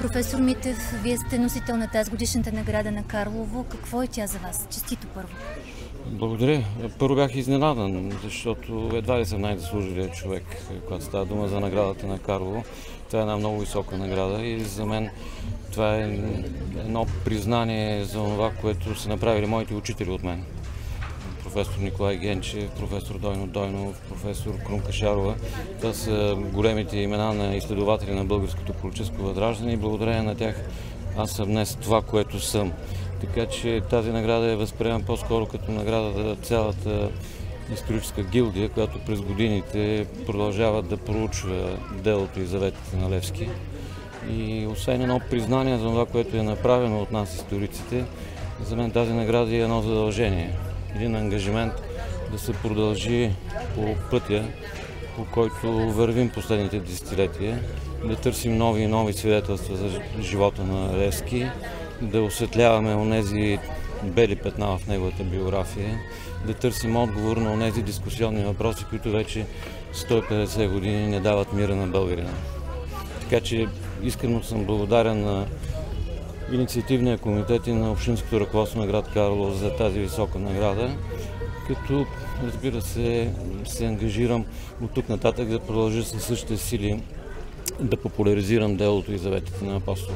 Професор Митев, вие сте носител на тази годишната награда на Карлово. Какво е тя за вас? Честито първо! Благодаря. Първо бях изненадан, защото едва ли съм най-заслужилият човек, когато става дума за наградата на Карлово. Това е една много висока награда и за мен това е едно признание за това, което са направили моите учители от мен. Професор Николай Генчев, професор Дойно Дойнов, професор Крумка Шарова. Това са големите имена на изследователи на българското политическо възраждане и благодарение на тях аз съм днес това, което съм. Така че тази награда е възприемам по-скоро като награда за цялата историческа гилдия, която през годините продължава да проучва делото и заветите на Левски. И освен едно признание за това, което е направено от нас историците, за мен тази награда е едно задължение. Един ангажимент да се продължи по пътя, по който вървим последните десетилетия, да търсим нови и нови свидетелства за живота на Левски, да осветляваме онези бели петна в неговата биография, да търсим отговор на онези дискусионни въпроси, които вече 150 години не дават мира на българина. Така че искрено съм благодарен на инициативния комитет и на общинското ръководство на град Карлово за тази висока награда, като, разбира се ангажирам от тук нататък да продължа със същите сили да популяризирам делото и заветите на апостола.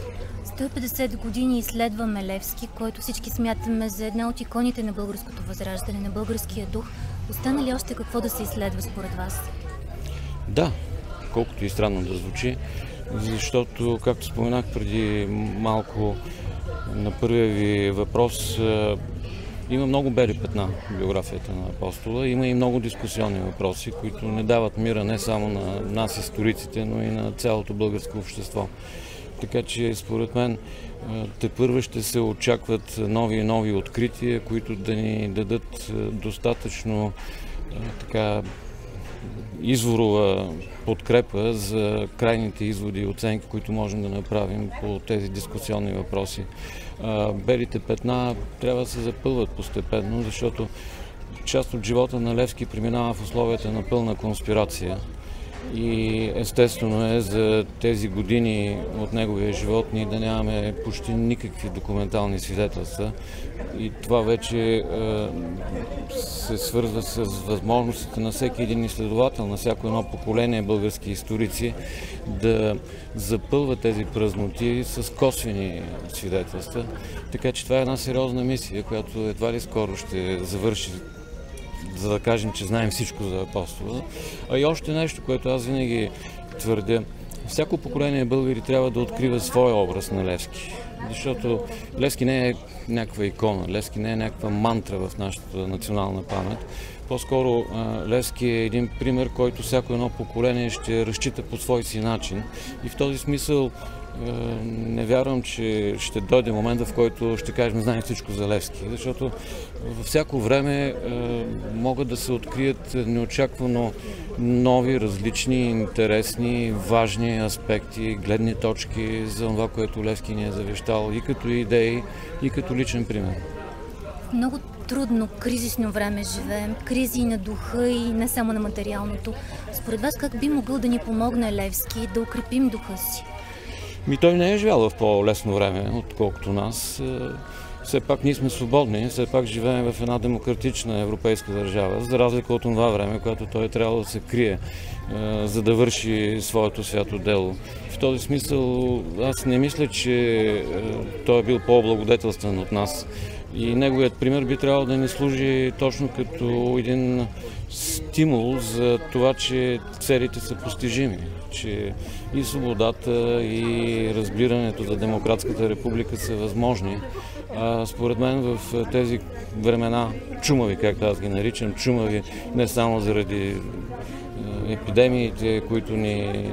150 години изследваме Левски, който всички смятаме за една от иконите на българското възраждане, на българския дух. Остана ли още какво да се изследва според вас? Да, колкото и странно да звучи, защото, както споменах преди малко на първия ви въпрос, има много бели петна в биографията на апостола, има и много дискусионни въпроси, които не дават мира не само на нас историците, но и на цялото българско общество. Така че, според мен, тепърва ще се очакват нови и нови открития, които да ни дадат достатъчно изворова подкрепа за крайните изводи и оценки, които можем да направим по тези дискусионни въпроси. Белите петна трябва да се запълват постепенно, защото част от живота на Левски преминава в условията на пълна конспирация. И естествено е за тези години от неговия живот ние да нямаме почти никакви документални свидетелства. И това вече се свързва с възможностите на всеки един изследовател, на всяко едно поколение български историци да запълва тези празноти с косвени свидетелства. Така че това е една сериозна мисия, която едва ли скоро ще завърши, за да кажем, че знаем всичко за апостола. А и още нещо, което аз винаги твърдя. Всяко поколение българи трябва да открива своя образ на Левски. Защото Левски не е някаква икона, Левски не е някаква мантра в нашата национална памет. По-скоро Левски е един пример, който всяко едно поколение ще разчита по свой си начин. И в този смисъл не вярвам, че ще дойде момент, в който ще кажем, знаем всичко за Левски, защото във всяко време могат да се открият неочаквано нови, различни, интересни, важни аспекти, гледни точки за това, което Левски ни е завещал и като идеи, и като личен пример. Много трудно, кризисно време живеем, кризи на духа и не само на материалното. Според вас как би могъл да ни помогне Левски да укрепим духа си? Той не е живял в по-лесно време, отколкото нас. Все пак ние сме свободни, все пак живеем в една демократична европейска държава, за разлика от това време, когато той е трябвало да се крие, за да върши своето свято дело. В този смисъл аз не мисля, че той е бил по-облагодетелствен от нас. И неговият пример би трябвало да ни служи точно като един стимул за това, че целите са постижими, че и свободата, и разбирането за демократската република са възможни. Според мен в тези времена чумави, както аз ги наричам, чумави не само заради епидемиите, които ни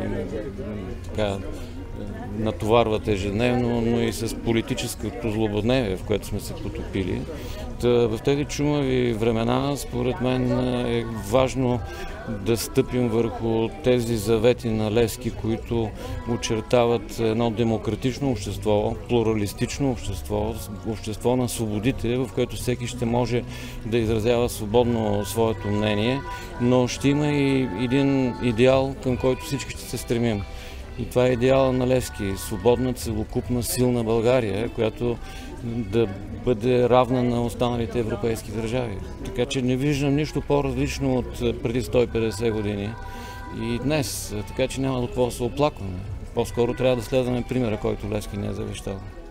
натоварват ежедневно, но и с политическото злободневие, в което сме се потопили. В тези чумави времена, според мен, е важно да стъпим върху тези завети на Левски, които очертават едно демократично общество, плуралистично общество, общество на свободите, в което всеки ще може да изразява свободно своето мнение, но ще има и един идеал, към който всички ще се стремим. И това е идеала на Левски. Свободна, целокупна, силна България, която да бъде равна на останалите европейски държави. Така че не виждам нищо по-различно от преди 150 години и днес. Така че няма до какво да се оплакваме. По-скоро трябва да следваме примера, който Левски не е завещал.